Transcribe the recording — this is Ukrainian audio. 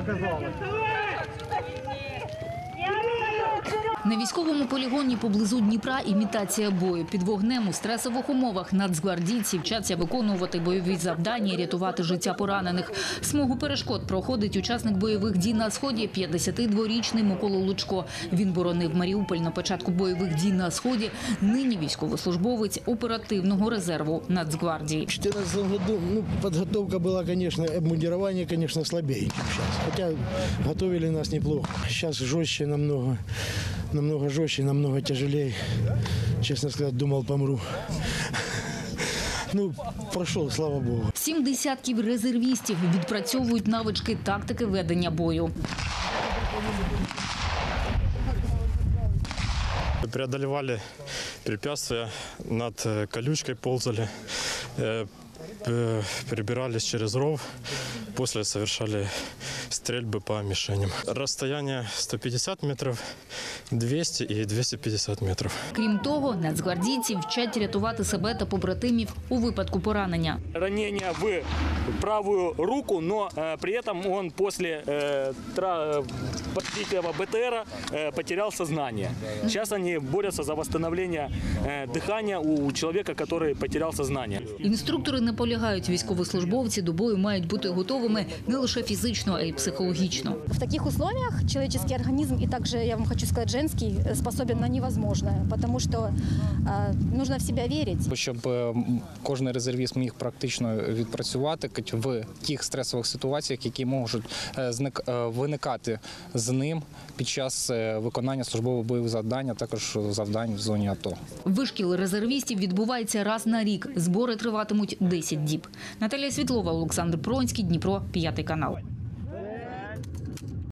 На військовому полігоні поблизу Дніпра імітація бою. Під вогнем у стресових умовах нацгвардійці вчаться виконувати бойові завдання і рятувати життя поранених. Смугу перешкод проходить учасник бойових дій на Сході – 52-річний Микола Лучко. Він боронив Маріуполь на початку бойових дій на Сході. Нині військовослужбовець оперативного резерву Нацгвардії. В 2014 году подготовка была, конечно, обмундирование, конечно, слабее, чем сейчас. Хотя готовили нас неплохо. Сейчас жестче намного жестче, намного тяжелее. Честно сказать, думал, помру. Прошел, слава Богу. 7 десятків резервістів відпрацьовують навички тактики ведення бою. Преодолевали препятствия, над колючкой ползали, перебирались через ров, после совершали стрельбы по мишеням. Расстояние 150 метров, 200 и 250 метров. Крім того, нацгвардійці вчать рятувати себе та побратимів у випадку поранення. Ранение в правую руку, но при этом он после подбитого БТРа потерял сознание. Сейчас они борются за восстановление дыхания у человека, который потерял сознание. Інструктори наполягають, військовослужбовці до бою мають бути готовими не лише фізично, а й психологічно. В таких условиях человеческий организм, и также, я вам хочу сказать, женский, способен на невозможное, потому что нужно в себя вірити. Щоб кожен резервіст міг практично відпрацювати в тих стресових ситуаціях, які можуть виникати з ним під час виконання службових бойових завдань, а також завдань в зоні АТО. Вишкіл резервістів відбувається раз на рік. Збори триватимуть 10 діб. Наталія Світлова, Олександр Пронський, Дніпро, 5 канал.